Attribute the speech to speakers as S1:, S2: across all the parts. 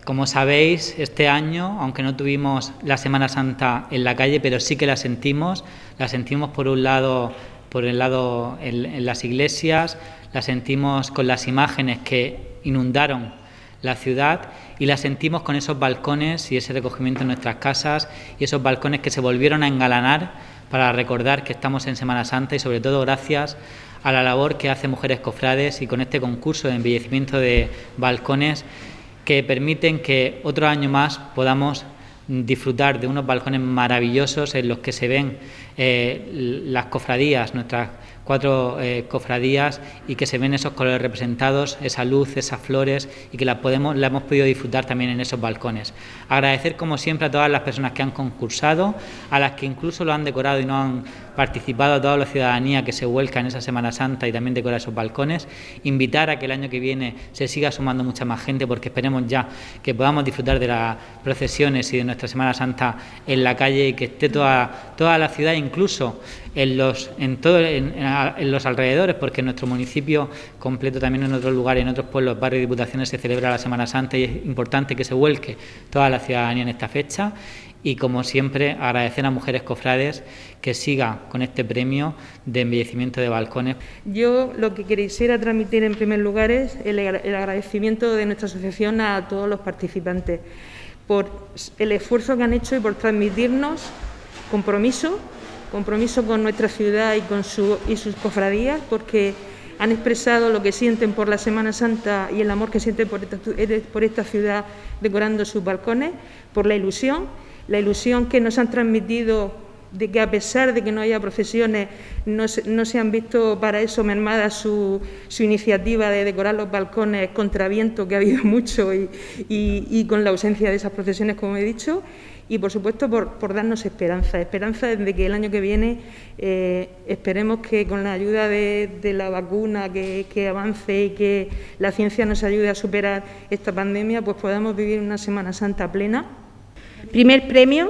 S1: Como sabéis, este año, aunque no tuvimos la Semana Santa en la calle, pero sí que la sentimos por un lado, en las iglesias, la sentimos con las imágenes que inundaron la ciudad y la sentimos con esos balcones y ese recogimiento en nuestras casas y esos balcones que se volvieron a engalanar para recordar que estamos en Semana Santa y sobre todo gracias a la labor que hacen Mujeres Cofrades y con este concurso de embellecimiento de balcones que permiten que otro año más podamos disfrutar de unos balcones maravillosos en los que se ven las cofradías, nuestras 4 cofradías, y que se ven esos colores representados, esa luz, esas flores, y que la hemos podido disfrutar también en esos balcones. Agradecer como siempre a todas las personas que han concursado, a las que incluso lo han decorado y no han participado, a toda la ciudadanía que se vuelca en esa Semana Santa y también decora esos balcones. Invitar a que el año que viene se siga sumando mucha más gente, porque esperemos ya que podamos disfrutar de las procesiones y de nuestra Semana Santa en la calle y que esté toda la ciudad, incluso en los alrededores, porque en nuestro municipio completo, también en otros lugares, en otros pueblos, barrios y diputaciones se celebra la Semana Santa y es importante que se vuelque toda la ciudadanía en esta fecha. Y como siempre, agradecer a Mujeres Cofrades que siga con este premio de embellecimiento de balcones.
S2: Yo lo que quisiera transmitir en primer lugar es el agradecimiento de nuestra asociación a todos los participantes por el esfuerzo que han hecho y por transmitirnos compromiso con nuestra ciudad y sus cofradías, porque han expresado lo que sienten por la Semana Santa y el amor que sienten por esta ciudad decorando sus balcones, por la ilusión que nos han transmitido de que a pesar de que no haya procesiones, no se han visto para eso mermada su iniciativa de decorar los balcones contra viento, que ha habido mucho, y con la ausencia de esas procesiones, como he dicho. Y, por supuesto, por darnos esperanza de que el año que viene esperemos que con la ayuda de la vacuna que avance y que la ciencia nos ayude a superar esta pandemia, pues podamos vivir una Semana Santa plena.
S3: Primer premio,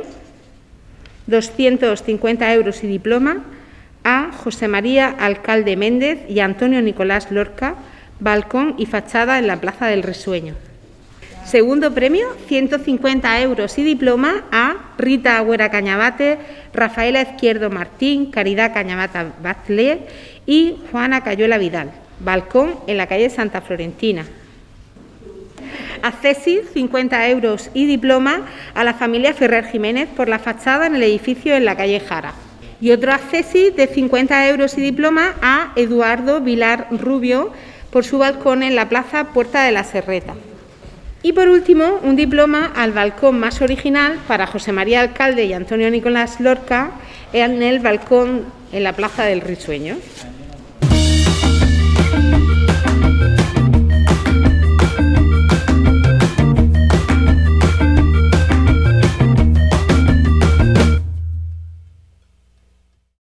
S3: 250 euros y diploma a José María Alcalde Méndez y Antonio Nicolás Lorca, balcón y fachada en la Plaza del Risueño. Segundo premio, 150 euros y diploma a Rita Agüera Cañabate, Rafaela Izquierdo Martín, Caridad Cañabata Batler y Juana Cayuela Vidal, balcón en la calle Santa Florentina. Accesit, 50 euros y diploma a la familia Ferrer Jiménez por la fachada en el edificio en la calle Jara. Y otro accesit de 50 euros y diploma a Eduardo Vilar Rubio por su balcón en la plaza Puerta de la Serreta. Y por último, un diploma al balcón más original para José María Alcalde y Antonio Nicolás Lorca en el balcón en la Plaza del Risueño.